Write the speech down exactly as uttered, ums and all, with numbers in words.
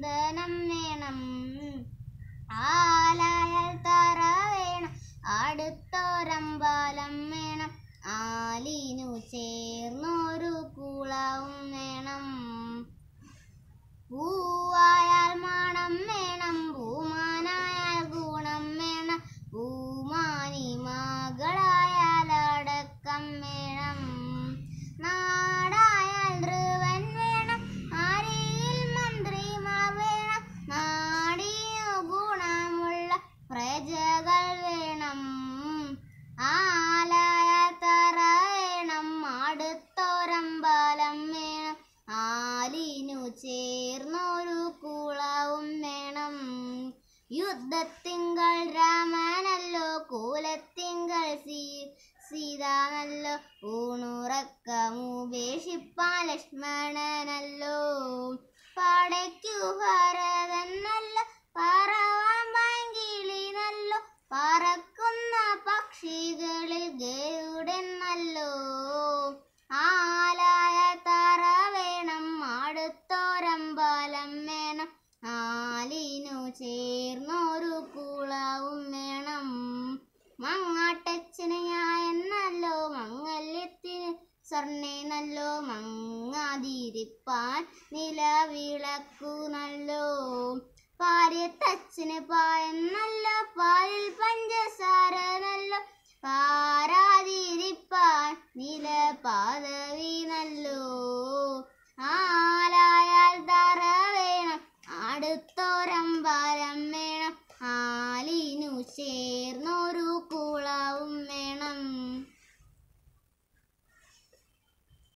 ചന്ദനം വേണം. ആലായാൽ തറ വേണം, അടുത്തൊരമ്പലം വേണം, ആലിനു ചേർന്നൊരു കുളവും വേണം. പൂവായാൽ മണം വേണം, പൂമാനായാൽ ഗുണം വേണം, പൂമാനി മകളായാൽ അടക്കം വേണം. നാടായാൽ ധ്രുവൻ വേണം, അരിയിൽ മന്ത്രിമാർ വേണം, നാടിനു ഗുണമുള്ള പ്രജകൾ വേണം. ആലായാൽ തറ വേണം, അടുത്തൊരമ്പലം വേണം, ആലിനു ചേർന്നൊരു കുളവും വേണം. യുദ്ധത്തിങ്കൾ രാമനല്ലോ, കുലത്തിങ്കൾ സീ സീതാനല്ലോ, ഊണുറക്കമുപേക്ഷിപ്പാൻ ലക്ഷ്മണനല്ലോ. പടയ്ക്കു ഭരതനല്ലോ, പറവാൻ പൈങ്കിളി നല്ലോ, പറക്കുന്ന പക്ഷികളിൽ ഗരുഡനല്ലോ. ആലായാൽ തറ വേണം, അടുത്തൊരമ്പലം വേണം, ആലിനു ചേർന്നൊരു കുളവും വേണം. മങ്ങാട്ടച്ഛന് ഞായെന്നല്ലോ, മംഗല്യത്തിന് സ്വർണ്ണേനല്ലോ, മങ്ങാതിരിപ്പാൻ നിലവിളക്കു നല്ലോ. പാര്യത്തച്ഛന് പായെന്നല്ലോ,